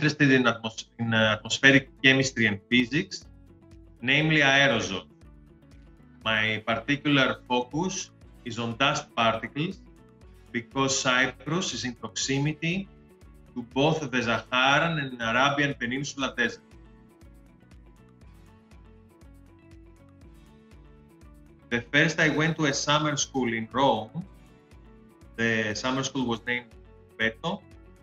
interested in atmospheric chemistry and physics, namely aerosols. My particular focus is on dust particles because Cyprus is in proximity to both the Saharan and Arabian Peninsula desert. The first I went to a summer school in Rome. The summer school was named SORBETTO.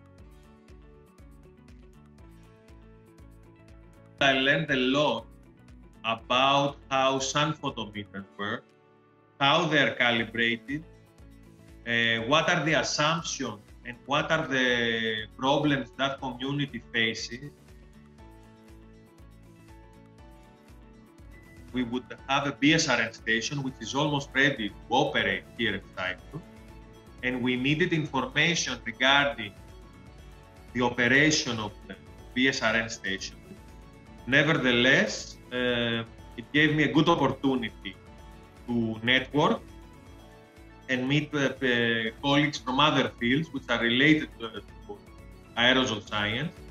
I learned a lot about how sun photometers work, how they are calibrated, what are the assumptions and what are the problems that community faces. We would have a BSRN station which is almost ready to operate here at Cyprus, and we needed information regarding the operation of the BSRN station. Nevertheless, it gave me a good opportunity to network and meet colleagues from other fields which are related to aerosol science.